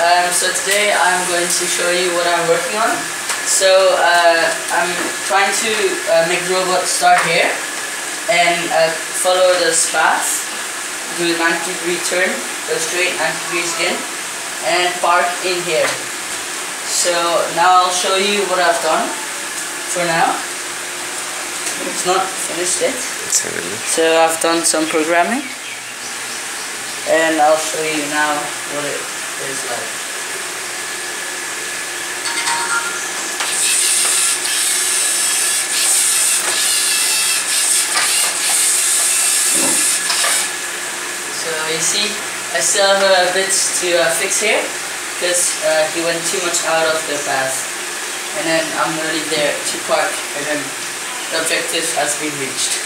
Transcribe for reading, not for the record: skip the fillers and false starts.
So today I'm going to show you what I'm working on. So I'm trying to make the robot start here and follow this path, do a 90-degree turn, go straight 90 degrees again, and park in here. So now I'll show you what I've done for now. It's not finished yet. So I've done some programming, and I'll show you now what it is like. So you see, I still have bits to fix here because he went too much out of the path, and then I'm nearly there to park, and then the objective has been reached.